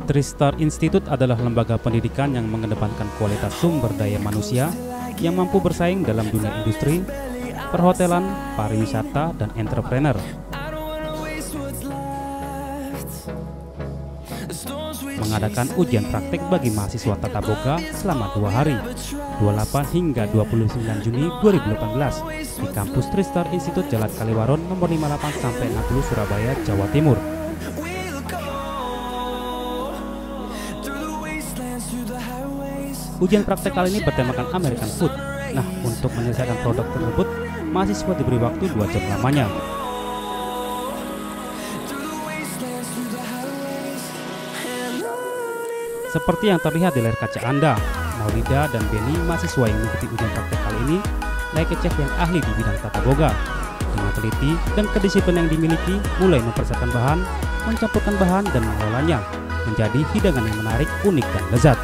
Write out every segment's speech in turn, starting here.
Tristar Institute adalah lembaga pendidikan yang mengedepankan kualitas sumber daya manusia yang mampu bersaing dalam dunia industri, perhotelan, pariwisata, dan entrepreneur. Mengadakan ujian praktik bagi mahasiswa Tata Boga selama 2 hari, 28 hingga 29 Juni 2018 di kampus Tristar Institute Jalan Kaliwaron nomor 58 sampai 60 Surabaya, Jawa Timur. Ujian praktek kali ini bertemakan American Food. Nah, untuk menyelesaikan produk tersebut, mahasiswa diberi waktu 2 jam lamanya. Seperti yang terlihat di layar kaca Anda, Maulida dan Benny, mahasiswa yang mengikuti ujian praktek kali ini, layaknya chef yang ahli di bidang tata boga. Dengan teliti dan kedisiplinan yang dimiliki, mulai mempersiapkan bahan, mencampurkan bahan, dan mengelolanya menjadi hidangan yang menarik, unik, dan lezat.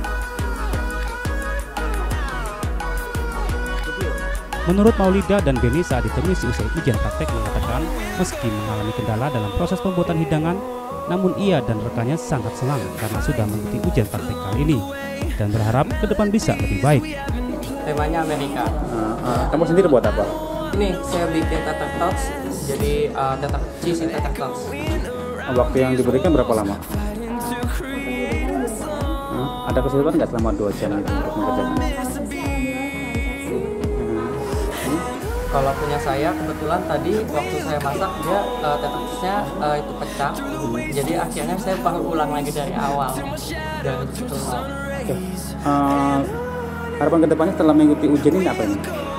Menurut Maulida dan Benny saat ditemui seusai ujian praktek mengatakan, meski mengalami kendala dalam proses pembuatan hidangan, namun ia dan rekannya sangat senang karena sudah mengikuti ujian praktek kali ini dan berharap ke depan bisa lebih baik. Temanya Amerika. Kamu sendiri buat apa? Ini saya bikin tatar tots, jadi tatar cheese tatar tots. Waktu yang diberikan berapa lama? Ada kesulitan nggak selama 2 jam itu untuk mengerjakan? Kalau punya saya kebetulan tadi waktu saya masak dia tetepisnya itu pecah, jadi akhirnya saya perlu ulang lagi dari awal dari kebetulan. Harapan kedepannya setelah mengikuti ujian ini apa ini?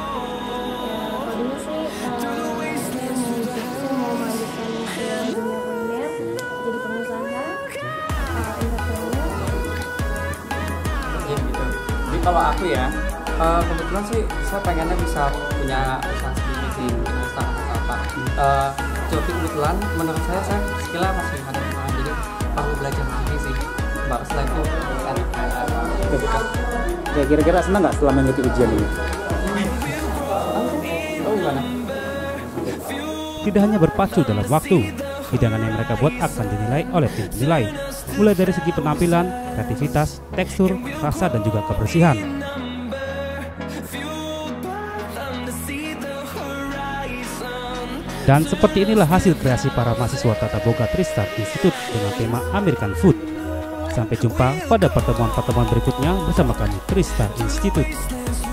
Jadi kalau aku ya, kebetulan sih saya pengennya bisa punya usaha sendiri sih, punya usaha apa. Jadi kebetulan menurut saya skillnya masih ada kurang, jadi perlu belajar lagi sih. Baru setelah itu Ya, kira-kira senang nggak setelah mengikuti ujian ini? Oh gimana? Tidak hanya berpacu dalam waktu, hidangan yang mereka buat akan dinilai oleh tim penilai, mulai dari segi penampilan, kreativitas, tekstur, rasa, dan juga kebersihan. Dan seperti inilah hasil kreasi para mahasiswa Tata Boga Tristar Institute dengan tema American Food. Sampai jumpa pada pertemuan-pertemuan berikutnya bersama kami Tristar Institute.